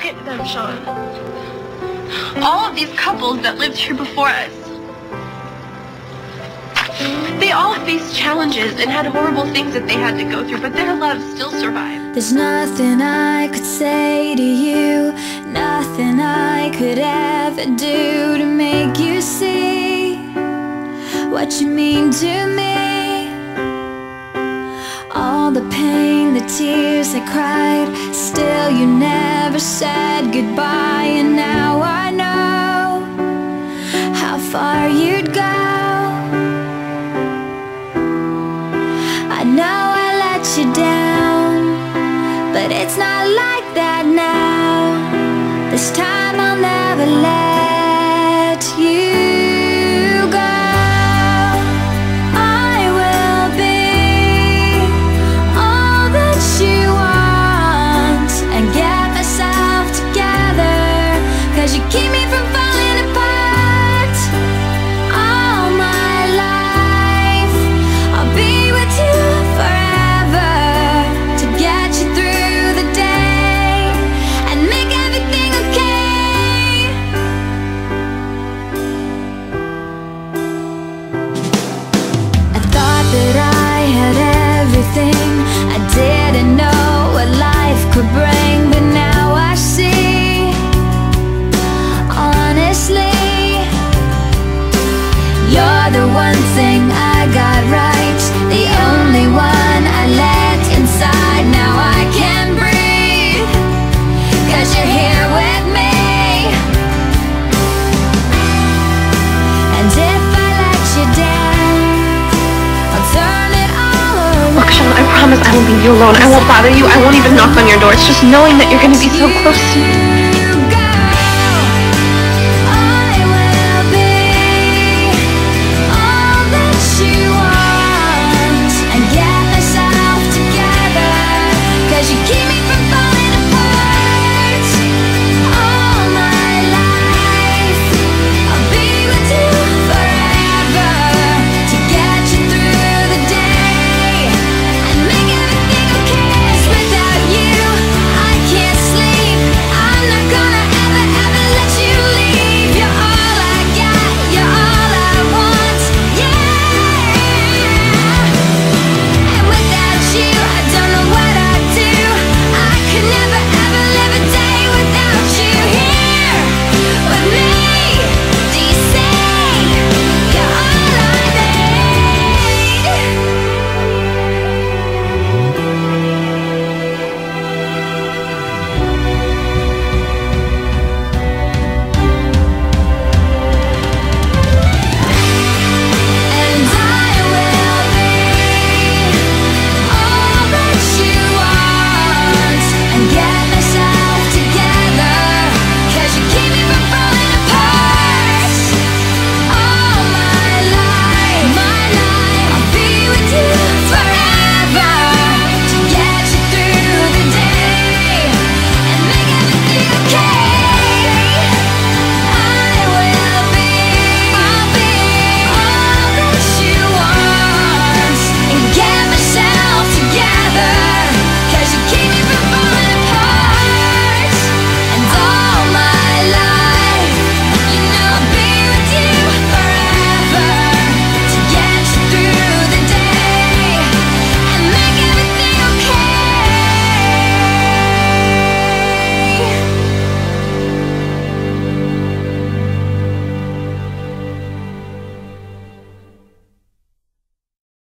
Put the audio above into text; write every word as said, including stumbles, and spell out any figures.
at them, Shawn. All of these couples that lived here before us. They all faced challenges and had horrible things that they had to go through, but their love still survived. There's nothing I could say to you, nothing I could ever do to make you see what you mean to me. All the pain, the tears I cried, still you never said goodbye. And now I know how far you'd go. I know I let you down, but it's not like that now. This time I'll never let you go. I will be all that you want and get myself together, 'cause you keep me from falling apart. All my life I'll be with you forever, to get you through the day and make everything okay. I thought that I had everything, I didn't know what life could bring, but now I see, honestly, you're the one thing I got right, the only one I let inside. Now I can breathe, 'cause you're here with me. And if I let you down, I'll turn it all around. Look, Shawn, I promise I won't leave you alone. I won't bother you. I won't even knock on your door. It's just knowing that you're going to be so close to me.